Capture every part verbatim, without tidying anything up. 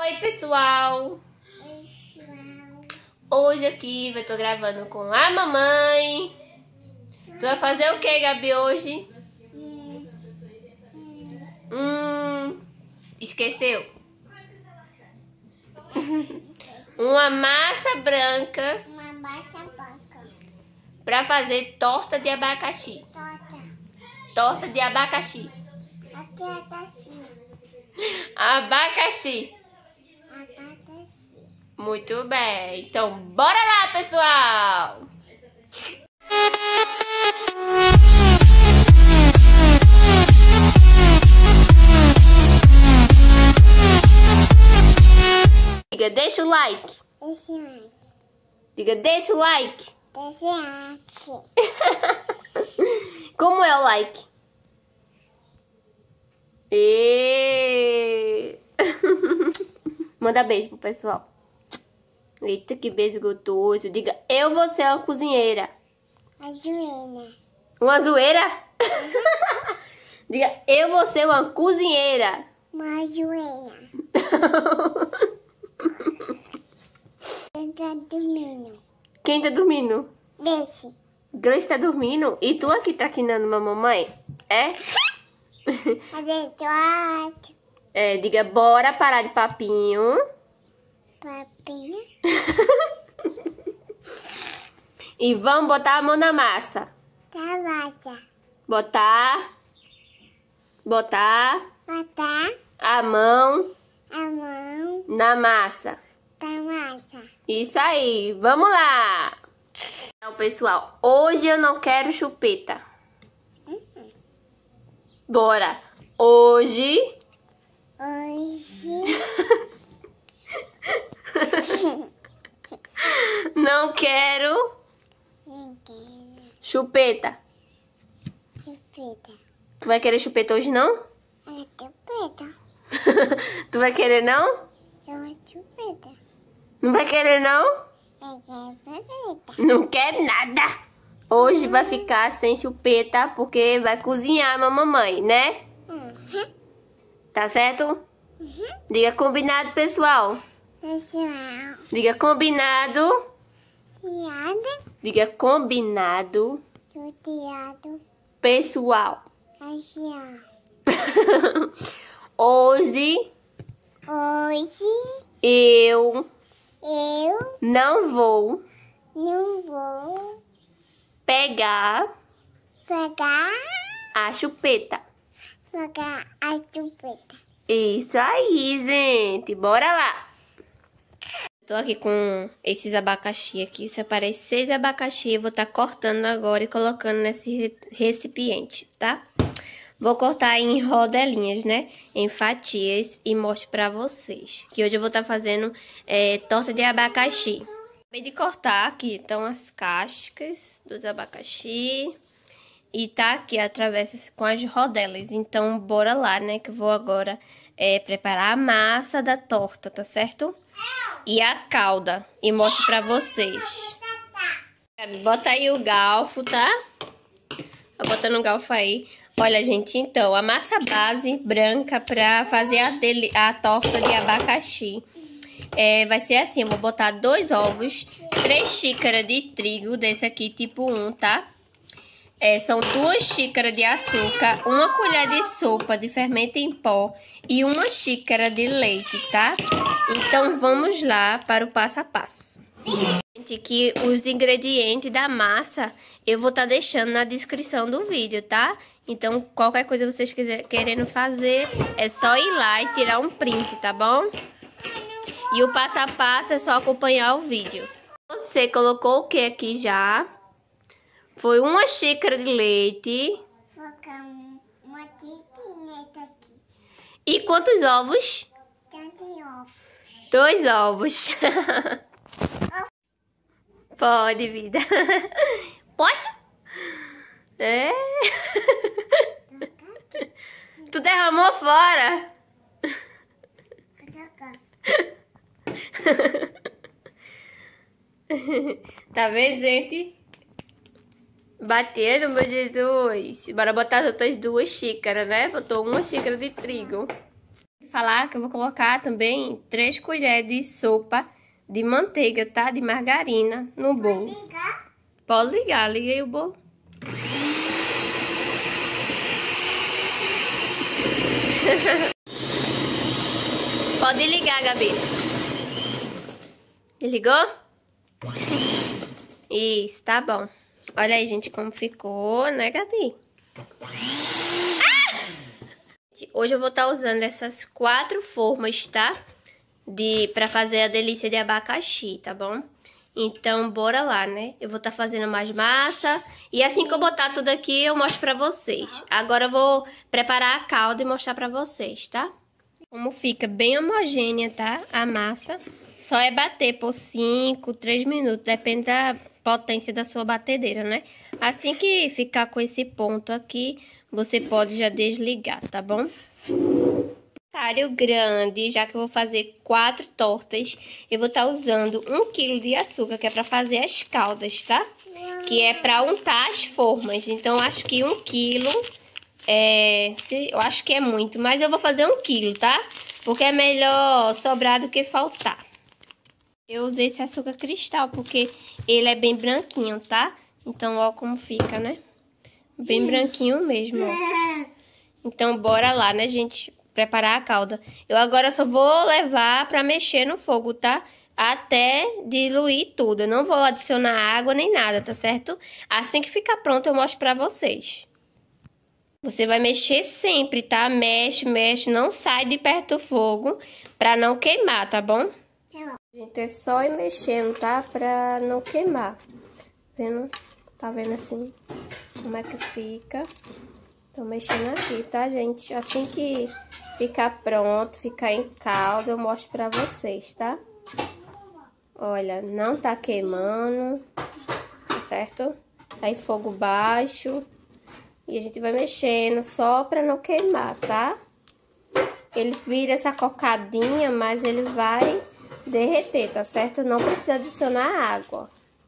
Oi, pessoal! Hoje aqui eu tô gravando com a mamãe. Tu vai fazer o que, Gabi, hoje? Hum, hum esqueceu? Uma massa branca. Uma massa branca. Pra fazer torta de abacaxi. Torta. Torta de abacaxi. Aqui é abacaxi. Abacaxi. Abacaxi. Muito bem. Então, bora lá, pessoal! Diga, deixa o like. Deixa o like. Diga, deixa o like. Deixa o like. Como é o like? E... Manda beijo pro pessoal. Eita, que beijo gostoso. Diga, eu vou ser uma cozinheira. A zoeira. Uma zoeira? Diga, eu vou ser uma cozinheira. Uma zoeira. Quem tá dormindo? Quem tá dormindo? Deixa. Grace tá dormindo? E tu aqui traquinando uma mamãe? É? Cadê tu? É, diga, bora parar de papinho. Papinha. E vamos botar a mão na massa. Tá massa. Botar. Botar. Botar A mão a mão na massa. da massa. Isso aí, vamos lá! Então, pessoal, hoje eu não quero chupeta. Uhum. Bora! Hoje... Hoje... não quero Ninguém. chupeta. Chupeta. Tu vai querer chupeta hoje, não? É chupeta. Tu vai querer, não? Eu chupeta. Não vai querer, não? É chupeta. Não quer nada! Hoje vai ficar sem chupeta porque vai cozinhar a mamãe, né? Uhum. Tá certo? Uhum. Diga combinado, pessoal. Pessoal. Diga combinado. Piada. Diga combinado, Do teatro. pessoal. Pessoal. Hoje Hoje eu eu não vou não vou pegar pegar, a chupeta. pegar a chupeta. Isso aí, gente. Bora lá. Tô aqui com esses abacaxi aqui. Separei seis abacaxi. Eu vou estar cortando agora e colocando nesse recipiente, tá? Vou cortar em rodelinhas, né? Em fatias e mostro pra vocês. Que hoje eu vou estar fazendo é, torta de abacaxi. Acabei de cortar aqui, então, as cascas dos abacaxi. E tá aqui a travessa com as rodelas. Então, bora lá, né? Que eu vou agora é, preparar a massa da torta, tá certo? E a calda. E mostro pra vocês. Bota aí o galfo, tá? Tá botando o galfo aí. Olha, gente, então, a massa base branca pra fazer a, dele, a torta de abacaxi. É, vai ser assim, eu vou botar dois ovos, três xícaras de trigo, desse aqui, tipo um, tá? É, são duas xícaras de açúcar, uma colher de sopa de fermento em pó e uma xícara de leite, tá? Então, vamos lá para o passo a passo. Gente, que os ingredientes da massa eu vou estar deixando na descrição do vídeo, tá? Então, qualquer coisa que vocês quiser, querendo fazer, é só ir lá e tirar um print, tá bom? E o passo a passo é só acompanhar o vídeo. Você colocou o que aqui já? Foi uma xícara de leite. Vou colocar uma tiquineta aqui. E quantos ovos? Tanto ovo. Dois ovos. Pode, vida. Posso? É. Tu derramou fora. Tá vendo, gente? Batendo, meu Jesus. Bora botar as outras duas xícaras, né? Botou uma xícara de trigo. falar que eu vou colocar também três colheres de sopa de manteiga, tá? De margarina no bolo. Pode ligar? Pode ligar, liguei o bolo. Pode ligar, Gabi. Ligou? Isso, tá bom. Olha aí, gente, como ficou, né, Gabi? Ah! Hoje eu vou estar usando essas quatro formas, tá? De, pra fazer a delícia de abacaxi, tá bom? Então, bora lá, né? Eu vou estar fazendo mais massa. E assim que eu botar tudo aqui, eu mostro pra vocês. Agora eu vou preparar a calda e mostrar pra vocês, tá? Como fica bem homogênea, tá? A massa. Só é bater por cinco, três minutos. Depende da potência da sua batedeira, né? Assim que ficar com esse ponto aqui, você pode já desligar, tá bom? Talho grande, já que eu vou fazer quatro tortas, eu vou estar usando um quilo de açúcar, que é para fazer as caldas, tá? Que é para untar as formas. Então, acho que um quilo, é, se, eu acho que é muito, mas eu vou fazer um quilo, tá? Porque é melhor sobrar do que faltar. Eu usei esse açúcar cristal, porque ele é bem branquinho, tá? Então, ó como fica, né? Bem branquinho mesmo, ó. Então, bora lá, né, gente? Preparar a calda. Eu agora só vou levar pra mexer no fogo, tá? Até diluir tudo. Eu não vou adicionar água nem nada, tá certo? Assim que ficar pronto, eu mostro pra vocês. Você vai mexer sempre, tá? Mexe, mexe, não sai de perto do fogo pra não queimar, tá bom? Gente, é só ir mexendo, tá? Pra não queimar. Vendo? Tá vendo assim? Como é que fica? Tô mexendo aqui, tá, gente? Assim que ficar pronto, ficar em calda, eu mostro pra vocês, tá? Olha, não tá queimando, tá certo? Tá em fogo baixo. E a gente vai mexendo só pra não queimar, tá? Ele vira essa cocadinha, mas ele vai derreter, tá certo? Não precisa adicionar água.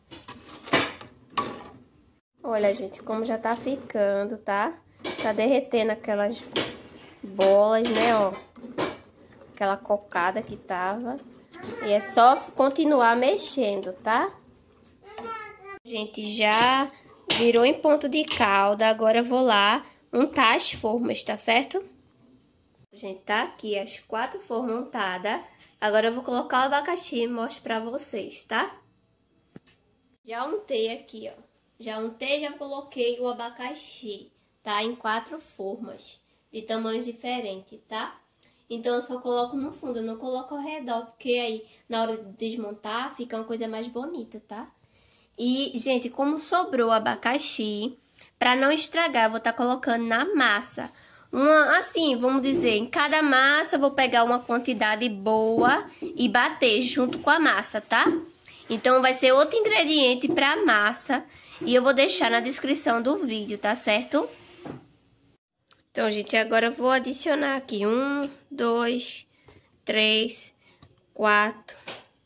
Olha, gente, como já tá ficando, tá? Tá derretendo aquelas bolas, né, ó. Aquela cocada que tava. E é só continuar mexendo, tá? Gente, já virou em ponto de calda. Agora eu vou lá untar as formas, tá certo? Gente, tá aqui as quatro formas untadas. Agora eu vou colocar o abacaxi e mostro pra vocês, tá? Já untei aqui, ó. Já untei, já coloquei o abacaxi, tá? Em quatro formas, de tamanhos diferentes, tá? Então, eu só coloco no fundo, eu não coloco ao redor, porque aí, na hora de desmontar, fica uma coisa mais bonita, tá? E, gente, como sobrou abacaxi, pra não estragar, eu vou estar colocando na massa. Uma, assim, vamos dizer, em cada massa eu vou pegar uma quantidade boa e bater junto com a massa, tá? Então, vai ser outro ingrediente pra massa e eu vou deixar na descrição do vídeo, tá certo? Então, gente, agora eu vou adicionar aqui um, dois, três, quatro,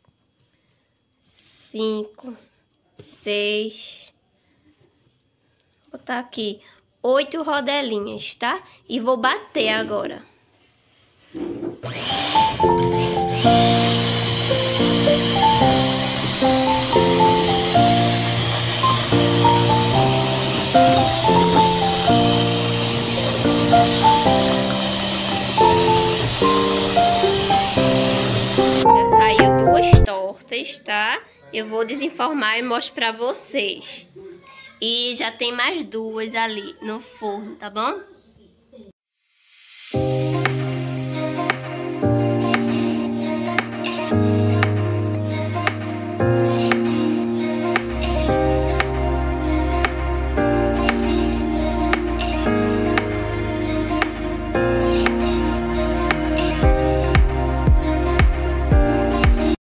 cinco, seis, vou botar aqui oito rodelinhas, tá? E vou bater agora. Já saiu duas tortas, tá? Eu vou desenformar e mostro pra vocês. E já tem mais duas ali no forno, tá bom?